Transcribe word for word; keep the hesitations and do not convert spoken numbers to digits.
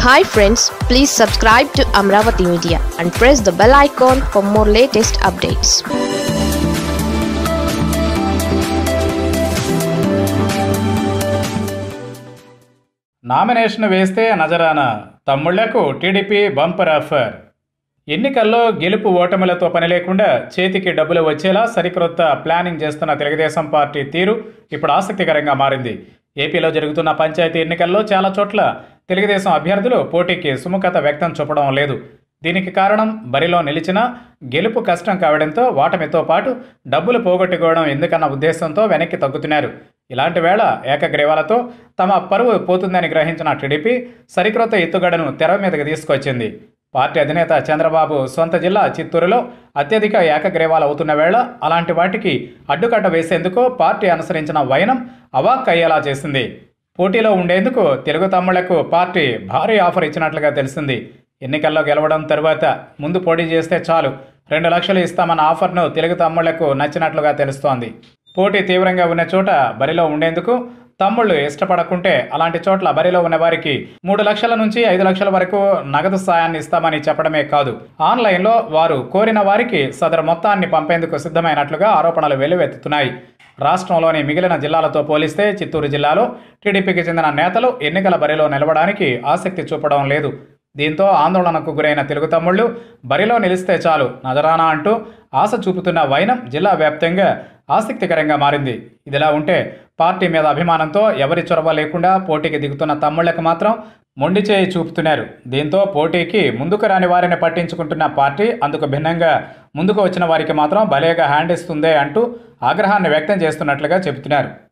Hi friends, please subscribe to Amravati Media and press the bell icon for more latest updates. Nomination వేస్తే నజరానా తమ్ముళ్లకు TDP bumper offer. ఎన్నికల్లో గెలుపు ఓటములతో పని లేకుండా చేతికి డబ్బులు వచ్చేలా సరికొత్త ప్లానింగ్ చేస్తున్న తెలుగుదేశం పార్టీ తీరు ఇప్పుడు ఆసక్తికరంగా మారింది. ఏపీలో జరుగుతున్న పంచాయతీ ఎన్నికల్లో చాలా చోట్ల తెలుగుదేశం అభ్యర్థులు పోటీకి సుముఖత వ్యక్తం చూపడం లేదు. దీనికి కారణం బరిలో నిలిచిన గెలుపు కష్టం కావడంతో ఓటమితో పాటు డబ్బులు పోగొట్టుకోవడం ఎందుకన్న ఉద్దేశంతో వెనక్కి తగ్గుతున్నారు. ఇలాంటి వేళ ఏకగ్రీవాలతో తమ పరువు పోతుందని గ్రహించిన టీడీపీ సరికొత్త ఎత్తుగడను తెర మీదకి తీసుకొచ్చింది. పార్టీ అధినేత చంద్రబాబు సొంత జిల్లా చిత్తూరులో అత్యధిక ఏకగ్రీవాలు అవుతున్న వేళ అలాంటి వాటికి అడ్డుకట్ట వేసేందుకు పార్టీ అనుసరించిన వైనం అవాక్ అయ్యేలా చేసింది. పోటీలో ఉండేందుకు తెలుగు తమ్ముళ్లకు పార్టీ భారీ ఆఫర్ ఇచ్చినట్లుగా తెలిసింది. ఎన్నికల్లో గెలవడం తరువాత ముందు పోటీ చేస్తే చాలు రెండు లక్షలు ఇస్తామన్న ఆఫర్ను తెలుగు తమ్ముళ్లకు నచ్చినట్లుగా తెలుస్తోంది. పోటీ తీవ్రంగా ఉన్న చోట బరిలో ఉండేందుకు తమ్ముళ్ళు ఇష్టపడకుంటే అలాంటి చోట్ల బరిలో ఉన్న వారికి మూడు లక్షల నుంచి ఐదు లక్షల వరకు నగదు సాయాన్ని ఇస్తామని చెప్పడమే కాదు, ఆన్లైన్లో వారు కోరిన వారికి సదరు మొత్తాన్ని పంపేందుకు సిద్ధమైనట్లుగా ఆరోపణలు వెల్లువెత్తుతున్నాయి. రాష్ట్రంలోని మిగిలిన జిల్లాలతో పోలిస్తే చిత్తూరు జిల్లాలో టీడీపీకి చెందిన నేతలు ఎన్నికల బరిలో నిలవడానికి ఆసక్తి చూపడం లేదు. దీంతో ఆందోళనకు గురైన తెలుగు తమ్ముళ్లు బరిలో నిలిస్తే చాలు నజరానా అంటూ ఆశ చూపుతున్న వైనం జిల్లా వ్యాప్తంగా ఆసక్తికరంగా మారింది. ఇదిలా ఉంటే పార్టీ మీద అభిమానంతో ఎవరి చొరవ లేకుండా పోటీకి దిగుతున్న తమ్ముళ్లకు మాత్రం మొండి చేయి చూపుతున్నారు. దీంతో పోటీకి ముందుకు రాని వారిని పట్టించుకుంటున్న పార్టీ అందుకు భిన్నంగా ముందుకు వచ్చిన వారికి మాత్రం భలేగా హ్యాండ్ ఇస్తుందే అంటూ ఆగ్రహాన్ని వ్యక్తం చేస్తున్నట్లుగా చెబుతున్నారు.